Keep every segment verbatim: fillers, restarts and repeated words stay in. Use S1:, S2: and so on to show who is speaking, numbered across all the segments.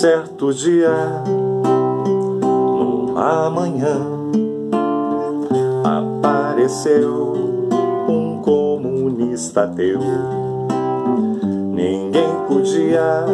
S1: certo dia, numa manhã, apareceu um comunista ateu. Ninguém podia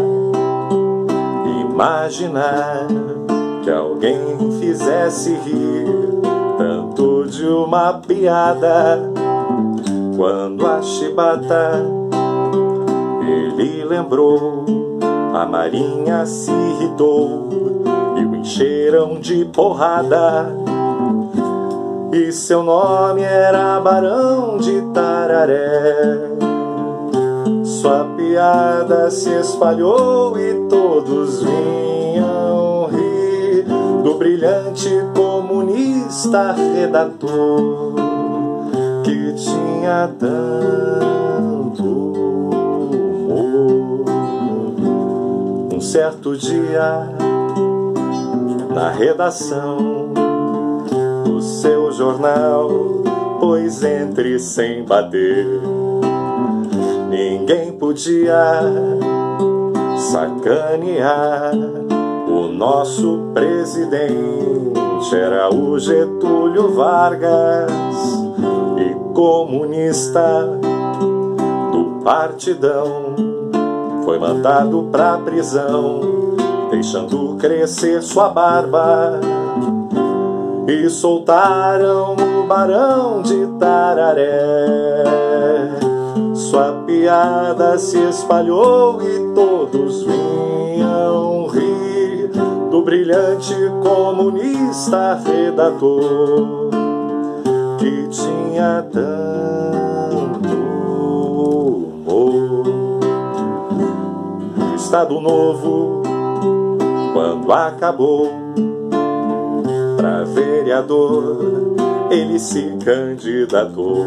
S1: imaginar que alguém fizesse rir tanto de uma piada. Quando a chibata ele lembrou, a marinha se irritou e o encheram de porrada. E seu nome era Barão de Tararé. Sua piada se espalhou e todos vinham rir do brilhante comunista redator que tinha tanto humor. Um certo dia, na redação do seu jornal, pois entre sem bater, ninguém podia sacanear o nosso presidente. Era o Getúlio Vargas, e comunista do partidão, foi mandado pra prisão, deixando crescer sua barba. E soltaram o Barão de Tararé. Sua piada se espalhou e todos vinham rir do brilhante comunista redator que tinha tanto humor. O Estado Novo, quando acabou, pra vereador ele se candidatou.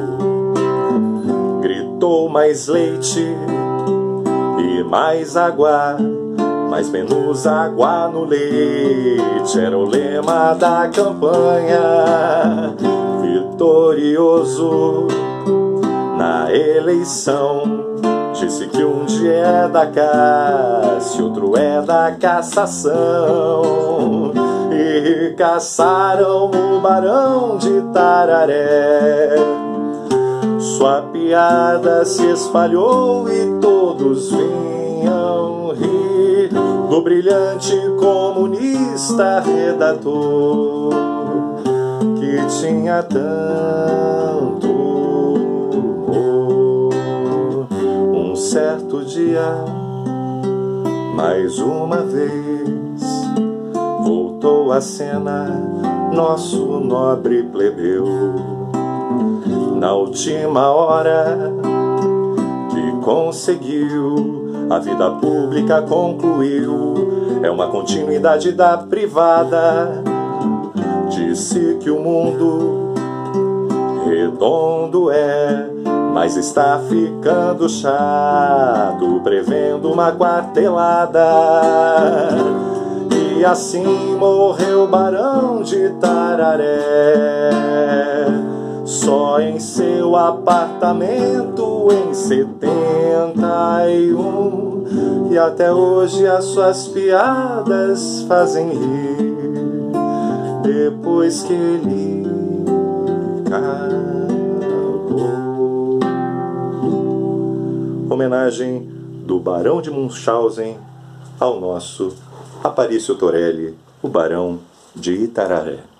S1: Gritou mais leite e mais água, mas menos água no leite. Era o lema da campanha. Vitorioso na eleição, disse que um dia é da caça e outro é da cassação. E caçaram o Barão de Tararé. Sua piada se espalhou e todos vinham rir do brilhante comunista redator que tinha tanto humor. Um certo dia, mais uma vez, voltou à cena nosso nobre plebeu. Na última hora que conseguiu, a vida pública concluiu. É uma continuidade da privada. Disse que o mundo redondo é, mas está ficando chato, prevendo uma quartelada. E assim morreu o Barão de Tararé, só em seu apartamento em setenta e um. E até hoje as suas piadas fazem rir, depois que ele acabou. Homenagem do Barão de Munchausen ao nosso Aparício Torelli, o Barão de Itararé.